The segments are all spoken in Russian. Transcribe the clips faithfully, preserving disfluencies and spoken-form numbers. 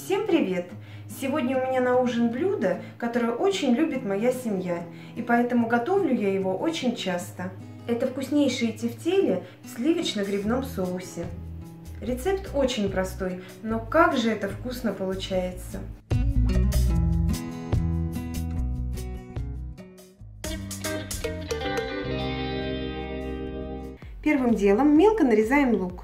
Всем привет! Сегодня у меня на ужин блюдо, которое очень любит моя семья, и поэтому готовлю я его очень часто. Это вкуснейшие тефтели в сливочно-грибном соусе. Рецепт очень простой, но как же это вкусно получается! Первым делом мелко нарезаем лук.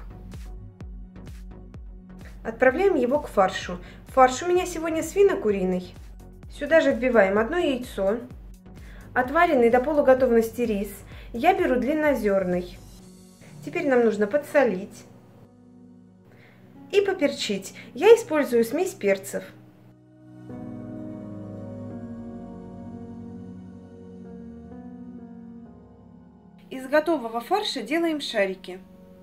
Отправляем его к фаршу. Фарш у меня сегодня свино-куриный. Сюда же вбиваем одно яйцо, отваренный до полуготовности рис. Я беру длиннозерный. Теперь нам нужно подсолить и поперчить. Я использую смесь перцев. Из готового фарша делаем шарики.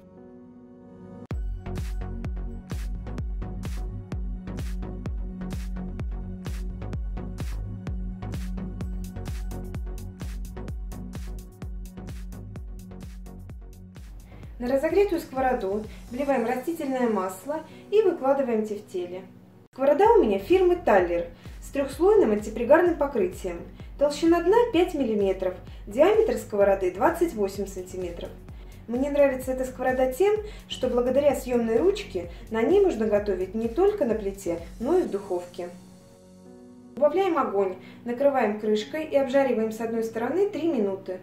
На разогретую сковороду вливаем растительное масло и выкладываем тефтели. Сковорода у меня фирмы Таллер с трехслойным антипригарным покрытием. Толщина дна пять миллиметров, диаметр сковороды двадцать восемь сантиметров. Мне нравится эта сковорода тем, что благодаря съемной ручке на ней можно готовить не только на плите, но и в духовке. Убавляем огонь, накрываем крышкой и обжариваем с одной стороны три минуты.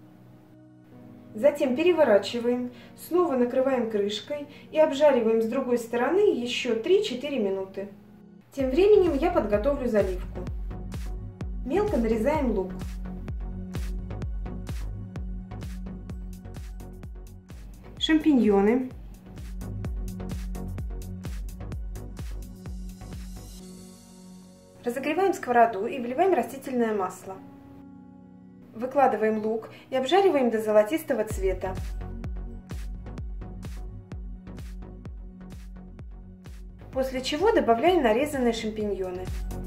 Затем переворачиваем, снова накрываем крышкой и обжариваем с другой стороны еще три-четыре минуты. Тем временем я подготовлю заливку. Мелко нарезаем лук. Шампиньоны. Разогреваем сковороду и вливаем растительное масло. Выкладываем лук и обжариваем до золотистого цвета. После чего добавляем нарезанные шампиньоны.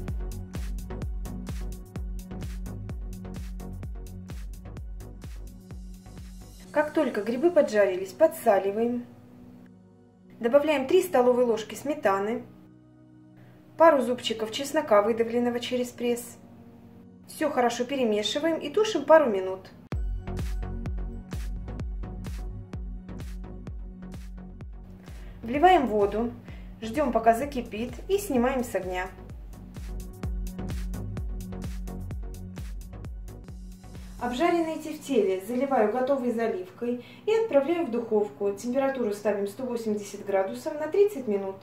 Как только грибы поджарились, подсаливаем. Добавляем три столовые ложки сметаны, пару зубчиков чеснока, выдавленного через пресс. Все хорошо перемешиваем и тушим пару минут. Вливаем воду, ждем пока закипит и снимаем с огня. Обжаренные тефтели заливаю готовой заливкой и отправляю в духовку. Температуру ставим сто восемьдесят градусов на тридцать минут.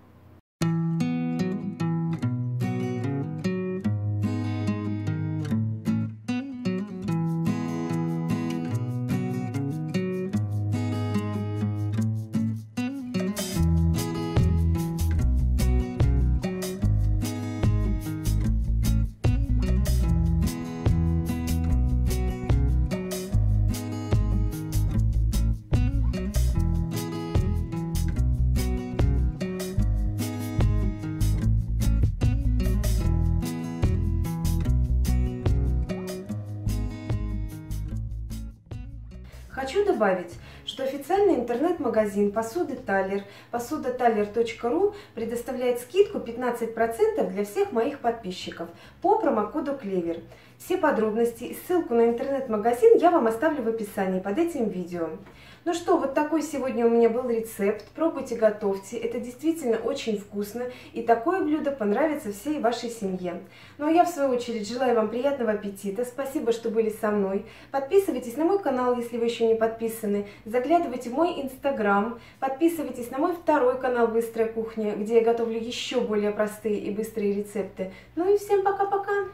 Хочу добавить, что официальный интернет-магазин посуды Таллер, посуда таллер точка ру, предоставляет скидку пятнадцать процентов для всех моих подписчиков по промокоду Клевер. Все подробности и ссылку на интернет-магазин я вам оставлю в описании под этим видео. Ну что, вот такой сегодня у меня был рецепт. Пробуйте, готовьте. Это действительно очень вкусно. И такое блюдо понравится всей вашей семье. Ну а я, в свою очередь, желаю вам приятного аппетита. Спасибо, что были со мной. Подписывайтесь на мой канал, если вы еще не подписаны. Заглядывайте в мой инстаграм. Подписывайтесь на мой второй канал «Быстрая кухня», где я готовлю еще более простые и быстрые рецепты. Ну и всем пока-пока!